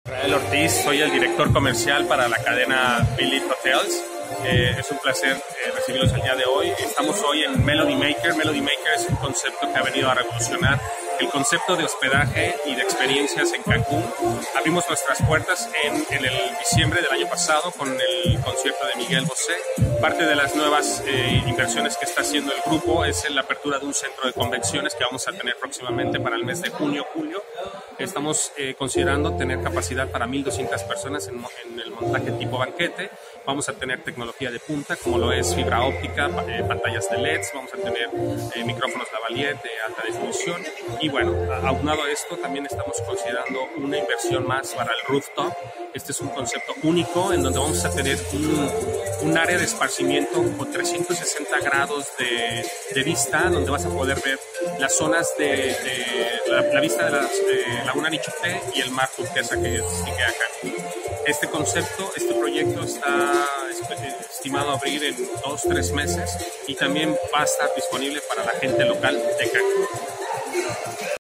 Israel Ortiz, soy el director comercial para la cadena Billy Hotels. Es un placer recibirlos el día de hoy. Estamos hoy en Melody Maker. Melody Maker es un concepto que ha venido a revolucionar el concepto de hospedaje y de experiencias en Cancún. Abrimos nuestras puertas en el diciembre del año pasado con el concierto de Miguel Bosé. Parte de las nuevas inversiones que está haciendo el grupo es la apertura de un centro de convenciones que vamos a tener próximamente para el mes de junio, julio. Estamos considerando tener capacidad para 1,200 personas en el montaje tipo banquete. Vamos a tener tecnología de punta, como lo es fibra óptica, pantallas de LEDs, vamos a tener micrófonos lavalier de alta definición. Y bueno, aunado a esto, también estamos considerando una inversión más para el rooftop. Este es un concepto único en donde vamos a tener un área de esparcimiento con 360 grados de vista, donde vas a poder ver las zonas de la vista de la Laguna Nichupté y el mar turquesa que distingue acá. Este concepto, este proyecto está estimado a abrir en 2-3 meses y también va a estar disponible para la gente local de Cancún.